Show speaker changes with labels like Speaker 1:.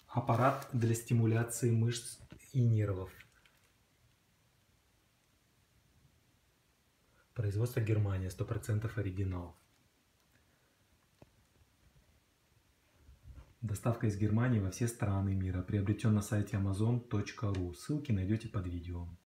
Speaker 1: Аппарат для стимуляции мышц и нервов. Производство Германия, 100% оригинал. Доставка из Германии во все страны мира. Приобретен на сайте amazon.ru. Ссылки найдете под видео.